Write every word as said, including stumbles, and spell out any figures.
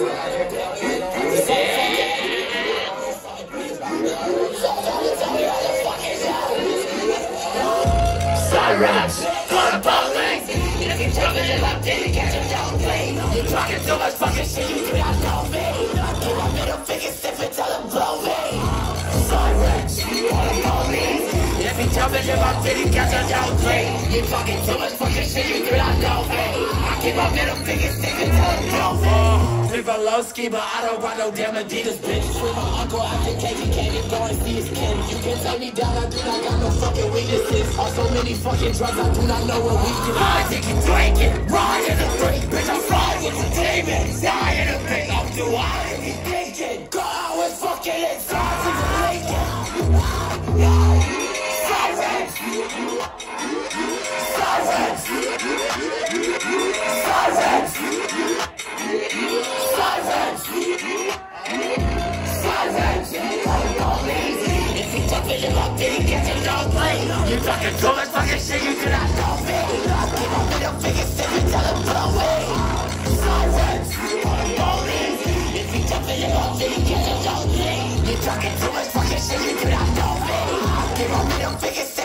Sirens, call the police. If you tell me that I'm dead, catch him, don't play. You're talking too much fucking shit, you do not know me. Give my middle finger stiff and tell him blow me. Sirens, call the police. If you tell me that I'm dead, catch him, don't play. You're talking too much fucking shit, you do not know me. I keep my middle finger stiff and tell him blow me. People low ski, but I don't want no damn Adidas, bitch. With my uncle after cake, he can't even go and see his kin. You can take me down, I do not got no fucking weaknesses. On so many fucking drugs, I do not know what we can. I think you drink it, ride in the drink, bitch. I'm flying with the demons, die in the pit. I'm too high to be thinking. Go out and fucking inside to the Lincoln. Sirens, sirens, sirens. Sirens! Sirens! If you talk to him up, then he gets him, don't play. You talking too much fucking shit, you do not know me. Keep my middle finger stiff and tell him blow me. Sirens! If you talk to him up, then he gets him, don't play. You talking too much fucking shit, you do not know me. Keep my middle finger stiff.